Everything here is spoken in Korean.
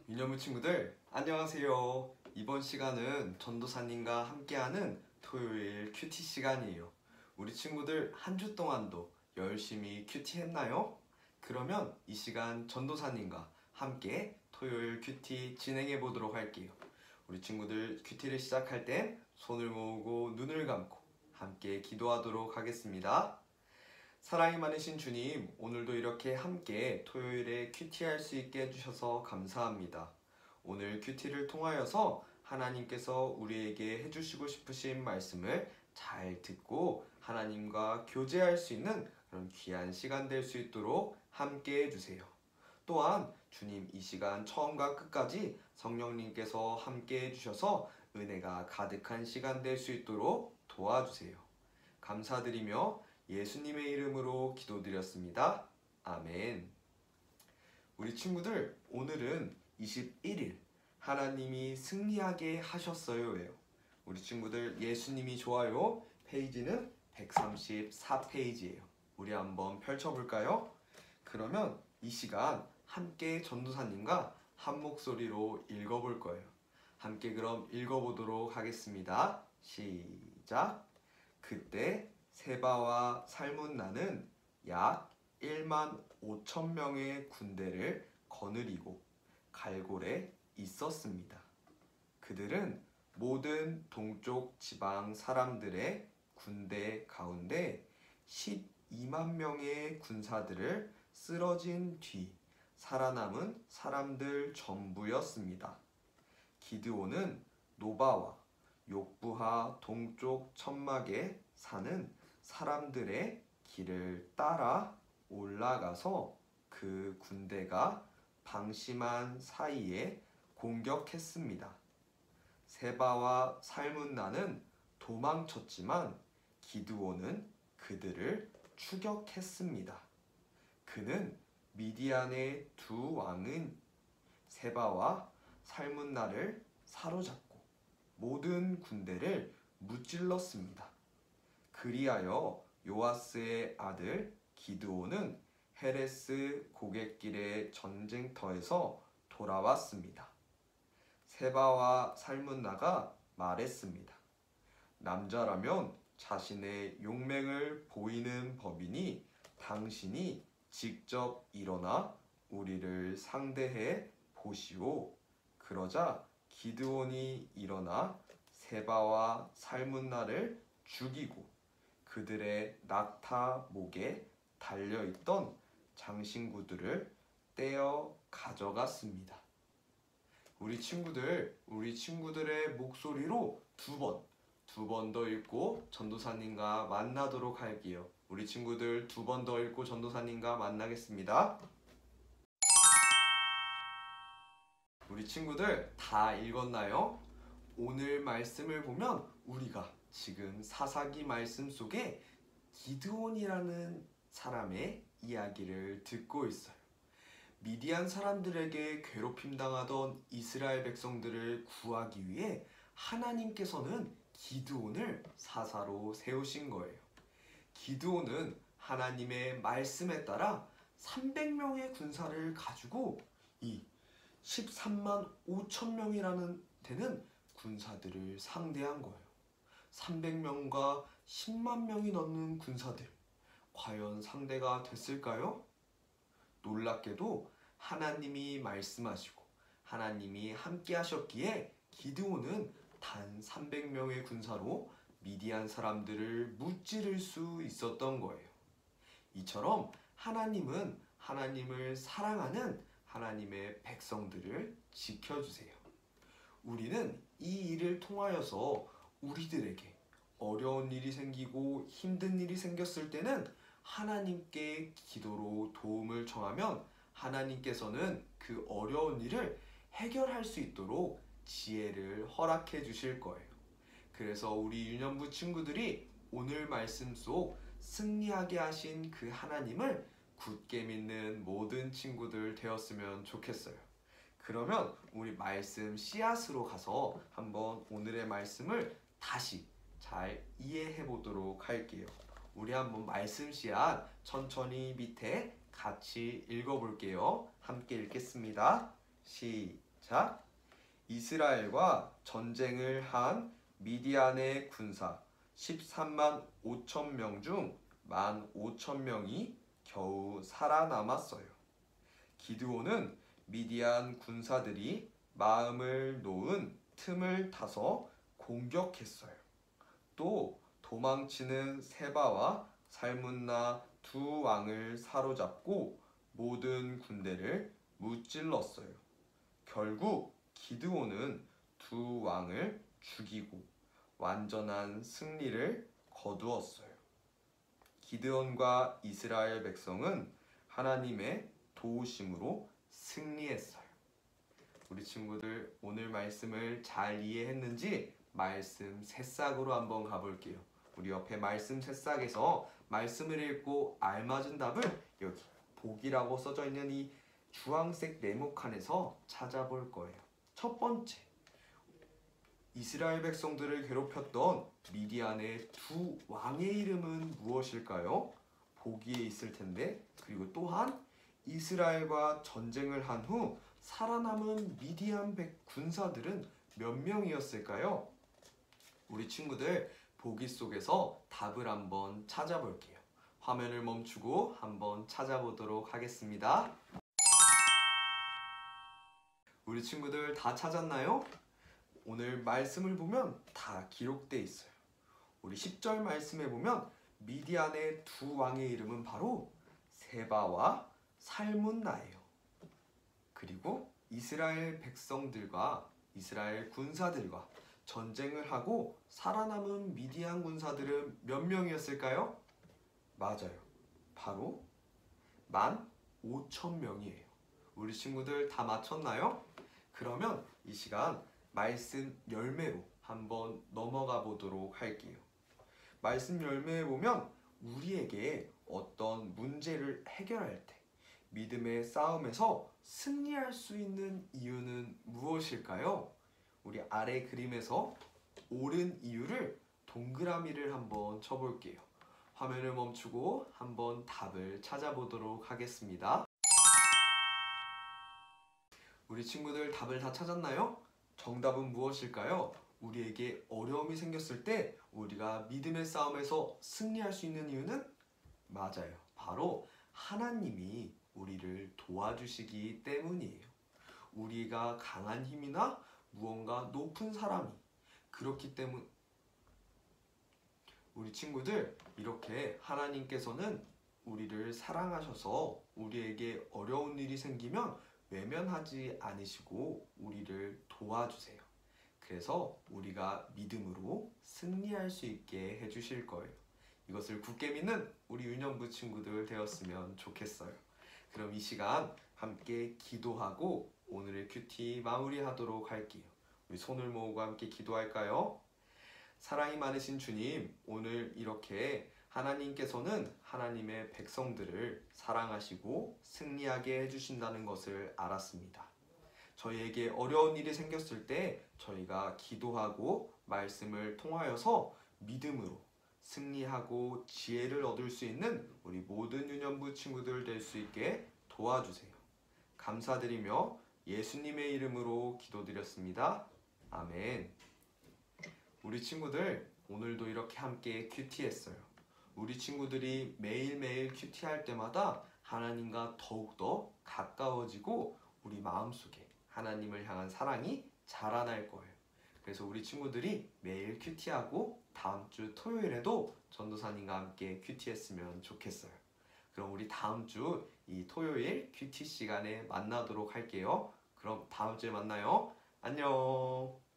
유년부 친구들 안녕하세요. 이번 시간은 전도사님과 함께하는 토요일 큐티 시간이에요. 우리 친구들 한 주 동안도 열심히 큐티 했나요? 그러면 이 시간 전도사님과 함께 토요일 큐티 진행해 보도록 할게요. 우리 친구들 큐티를 시작할 땐 손을 모으고 눈을 감고 함께 기도하도록 하겠습니다. 사랑이 많으신 주님, 오늘도 이렇게 함께 토요일에 큐티할 수 있게 해주셔서 감사합니다. 오늘 큐티를 통하여서 하나님께서 우리에게 해주시고 싶으신 말씀을 잘 듣고 하나님과 교제할 수 있는 그런 귀한 시간 될 수 있도록 함께 해주세요. 또한 주님 이 시간 처음과 끝까지 성령님께서 함께 해주셔서 은혜가 가득한 시간 될 수 있도록 도와주세요. 감사드리며 예수님의 이름으로 기도드렸습니다. 아멘. 우리 친구들, 오늘은 21일 하나님이 승리하게 하셨어요예요. 우리 친구들 예수님이 좋아요 페이지는 134페이지예요. 우리 한번 펼쳐볼까요? 그러면 이 시간 함께 전도사님과 한 목소리로 읽어볼 거예요. 함께 그럼 읽어보도록 하겠습니다. 시작! 그때 세바와 살문나는 약 1만 5천 명의 군대를 거느리고 갈골에 있었습니다. 그들은 모든 동쪽 지방 사람들의 군대 가운데 12만 명의 군사들을 쓰러진 뒤 살아남은 사람들 전부였습니다. 기드온은 노바와 욕부하 동쪽 천막에 사는 사람들의 길을 따라 올라가서 그 군대가 방심한 사이에 공격했습니다. 세바와 살문나는 도망쳤지만 기드온은 그들을 추격했습니다. 그는 미디안의 두 왕인 세바와 살문나를 사로잡고 모든 군대를 무찔렀습니다. 그리하여 요아스의 아들 기드온은 헤레스 고갯길의 전쟁터에서 돌아왔습니다. 세바와 살문나가 말했습니다. 남자라면 자신의 용맹을 보이는 법이니 당신이 직접 일어나 우리를 상대해 보시오. 그러자 기드온이 일어나 세바와 살문나를 죽이고 그들의 낙타 목에 달려있던 장신구들을 떼어 가져갔습니다. 우리 친구들의 목소리로 두 번 더 읽고 전도사님과 만나도록 할게요. 우리 친구들 두 번 더 읽고 전도사님과 만나겠습니다. 우리 친구들 다 읽었나요? 오늘 말씀을 보면 우리가 지금 사사기 말씀 속에 기드온이라는 사람의 이야기를 듣고 있어요. 미디안 사람들에게 괴롭힘 당하던 이스라엘 백성들을 구하기 위해 하나님께서는 기드온을 사사로 세우신 거예요. 기드온은 하나님의 말씀에 따라 300명의 군사를 가지고 이 13만 5천 명이라는 되는 군사들을 상대한 거예요. 300명과 10만 명이 넘는 군사들, 과연 상대가 됐을까요? 놀랍게도 하나님이 말씀하시고 하나님이 함께 하셨기에 기드온은 단 300명의 군사로 미디안 사람들을 무찌를 수 있었던 거예요. 이처럼 하나님은 하나님을 사랑하는 하나님의 백성들을 지켜주세요. 우리는 이 일을 통하여서 우리들에게 어려운 일이 생기고 힘든 일이 생겼을 때는 하나님께 기도로 도움을 청하면 하나님께서는 그 어려운 일을 해결할 수 있도록 지혜를 허락해 주실 거예요. 그래서 우리 유년부 친구들이 오늘 말씀 속 승리하게 하신 그 하나님을 굳게 믿는 모든 친구들 되었으면 좋겠어요. 그러면 우리 말씀 씨앗으로 가서 한번 오늘의 말씀을 다시 잘 이해해 보도록 할게요. 우리 한번 말씀 씨앗 천천히 밑에 같이 읽어볼게요. 함께 읽겠습니다. 시작! 자, 이스라엘과 전쟁을 한 미디안의 군사 13만 5천 명 중 15,000명이 겨우 살아남았어요. 기드온은 미디안 군사들이 마음을 놓은 틈을 타서 공격했어요. 또 도망치는 세바와 살문나 두 왕을 사로잡고 모든 군대를 무찔렀어요. 결국 기드온은 두 왕을 죽이고 완전한 승리를 거두었어요. 기드온과 이스라엘 백성은 하나님의 도우심으로 승리했어요. 우리 친구들 오늘 말씀을 잘 이해했는지 말씀 새싹으로 한번 가볼게요. 우리 옆에 말씀 새싹에서 말씀을 읽고 알맞은 답을 여기 복이라고 써져 있는 이 주황색 네모칸에서 찾아볼 거예요. 첫 번째, 이스라엘 백성들을 괴롭혔던 미디안의 두 왕의 이름은 무엇일까요? 보기에 있을 텐데, 그리고 또한 이스라엘과 전쟁을 한 후 살아남은 미디안 군사들은 몇 명이었을까요? 우리 친구들 보기 속에서 답을 한번 찾아볼게요. 화면을 멈추고 한번 찾아보도록 하겠습니다. 우리 친구들 다 찾았나요? 오늘 말씀을 보면 다 기록되어 있어요. 우리 10절 말씀에 보면 미디안의 두 왕의 이름은 바로 세바와 살문나예요. 그리고 이스라엘 백성들과 이스라엘 군사들과 전쟁을 하고 살아남은 미디안 군사들은 몇 명이었을까요? 맞아요. 바로 15,000명이에요. 우리 친구들 다 맞췄나요? 그러면 이 시간 말씀 열매로 한번 넘어가 보도록 할게요. 말씀 열매에 보면 우리에게 어떤 문제를 해결할 때 믿음의 싸움에서 승리할 수 있는 이유는 무엇일까요? 우리 아래 그림에서 옳은 이유를 동그라미를 한번 쳐볼게요. 화면을 멈추고 한번 답을 찾아보도록 하겠습니다. 우리 친구들 답을 다 찾았나요? 정답은 무엇일까요? 우리에게 어려움이 생겼을 때 우리가 믿음의 싸움에서 승리할 수 있는 이유는? 맞아요. 바로 하나님이 우리를 도와주시기 때문이에요. 우리가 강한 힘이나 무언가 높은 사람이 그렇기 때문 우리 친구들 이렇게 하나님께서는 우리를 사랑하셔서 우리에게 어려운 일이 생기면 외면하지 않으시고 우리를 도와주세요. 그래서 우리가 믿음으로 승리할 수 있게 해주실 거예요. 이것을 굳게 믿는 우리 유년부 친구들 되었으면 좋겠어요. 그럼 이 시간 함께 기도하고 오늘의 큐티 마무리하도록 할게요. 우리 손을 모으고 함께 기도할까요? 사랑이 많으신 주님, 오늘 이렇게 하나님께서는 하나님의 백성들을 사랑하시고 승리하게 해주신다는 것을 알았습니다. 저희에게 어려운 일이 생겼을 때 저희가 기도하고 말씀을 통하여서 믿음으로 승리하고 지혜를 얻을 수 있는 우리 모든 유년부 친구들 될 수 있게 도와주세요. 감사드리며 예수님의 이름으로 기도드렸습니다. 아멘. 우리 친구들 오늘도 이렇게 함께 큐티했어요. 우리 친구들이 매일매일 큐티할 때마다 하나님과 더욱더 가까워지고 우리 마음속에 하나님을 향한 사랑이 자라날 거예요. 그래서 우리 친구들이 매일 큐티하고 다음 주 토요일에도 전도사님과 함께 큐티했으면 좋겠어요. 그럼 우리 다음 주 이 토요일 큐티 시간에 만나도록 할게요. 그럼 다음 주에 만나요. 안녕.